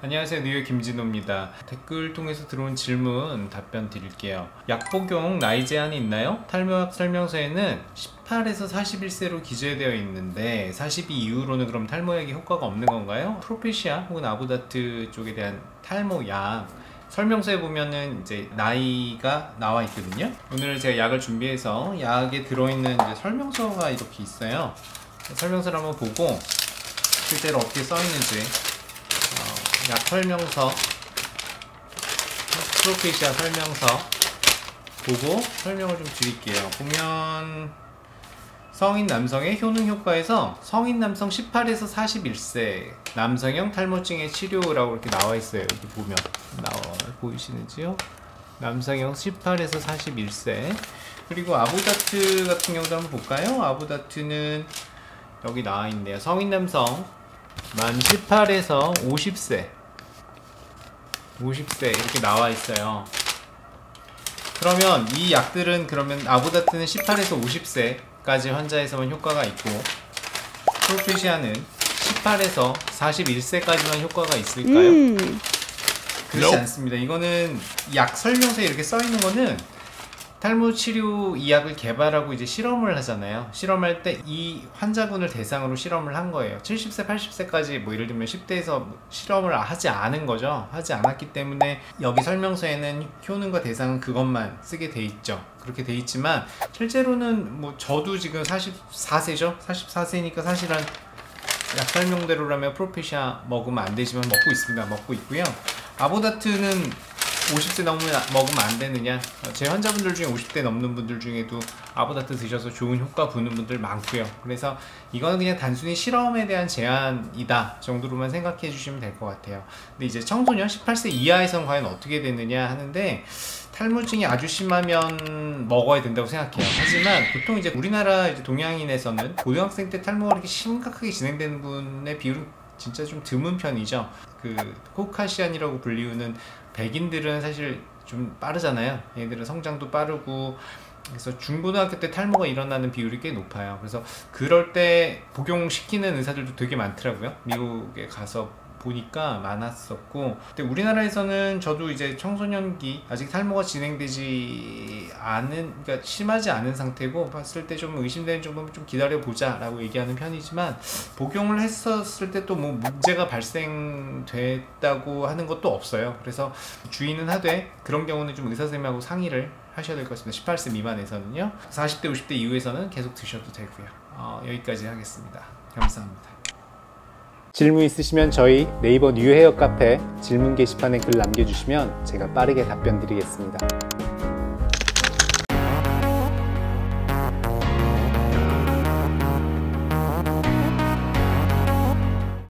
안녕하세요, 뉴욕 김진호입니다. 댓글 통해서 들어온 질문 답변 드릴게요. 약 복용 나이 제한이 있나요? 탈모약 설명서에는 18에서 41세로 기재되어 있는데 42 이후로는 그럼 탈모약이 효과가 없는 건가요? 프로페시아 혹은 아보다트 쪽에 대한 탈모약 설명서에 보면은 이제 나이가 나와 있거든요. 오늘 제가 약을 준비해서 약에 들어있는 이제 설명서가 이렇게 있어요. 설명서를 한번 보고 실제로 어떻게 써 있는지 약 설명서, 프로페시아 설명서 보고 설명을 좀 드릴게요. 보면 성인 남성의 효능 효과에서 성인 남성 18에서 41세 남성형 탈모증의 치료라고 이렇게 나와 있어요. 여기 보면 보이시는지요? 남성형 18에서 41세. 그리고 아보다트 같은 경우도 한번 볼까요? 아보다트는 여기 나와 있네요. 성인 남성 만 18에서 50세 이렇게 나와 있어요. 그러면 이 약들은 그러면 아보다트는 18에서 50세까지 환자에서만 효과가 있고 프로페시아는 18에서 41세까지만 효과가 있을까요? 그렇지 않습니다. 이거는 약 설명서에 이렇게 써 있는 거는 탈모 치료 이 약을 개발하고 이제 실험을 하잖아요. 실험할 때 이 환자군을 대상으로 실험을 한 거예요. 70세, 80세까지 뭐 예를 들면 10대에서 실험을 하지 않은 거죠. 하지 않았기 때문에 여기 설명서에는 효능과 대상은 그것만 쓰게 돼 있죠. 그렇게 돼 있지만 실제로는 뭐 저도 지금 44세죠. 44세니까 사실은 약 설명대로라면 프로페시아 먹으면 안 되지만 먹고 있습니다. 먹고 있고요. 아보다트는 50세 넘으면 먹으면 안 되느냐? 제 환자분들 중에 50대 넘는 분들 중에도 아보다트 드셔서 좋은 효과 보는 분들 많고요. 그래서 이거는 그냥 단순히 실험에 대한 제한이다 정도로만 생각해 주시면 될 것 같아요. 근데 이제 청소년 18세 이하에서는 과연 어떻게 되느냐 하는데 탈모증이 아주 심하면 먹어야 된다고 생각해요. 하지만 보통 이제 우리나라 이제 동양인에서는 고등학생 때 탈모가 이렇게 심각하게 진행되는 분의 비율은 진짜 좀 드문 편이죠. 그 코카시안이라고 불리우는 백인들은 사실 좀 빠르잖아요. 얘들은 성장도 빠르고 그래서 중고등학교 때 탈모가 일어나는 비율이 꽤 높아요. 그래서 그럴 때 복용시키는 의사들도 되게 많더라고요. 미국에 가서 보니까 많았었고, 근데 우리나라에서는 저도 이제 청소년기 아직 탈모가 진행되지 않은, 그러니까 심하지 않은 상태고 봤을 때 좀 의심되는 정도면 좀 기다려보자 라고 얘기하는 편이지만 복용을 했었을 때 또 뭐 문제가 발생됐다고 하는 것도 없어요. 그래서 주의는 하되 그런 경우는 좀 의사 선생님하고 상의를 하셔야 될 것 같습니다. 18세 미만에서는요. 40대 50대 이후에서는 계속 드셔도 되고요. 여기까지 하겠습니다. 감사합니다. 질문 있으시면 저희 네이버 뉴헤어 카페 질문 게시판에 글 남겨주시면 제가 빠르게 답변 드리겠습니다.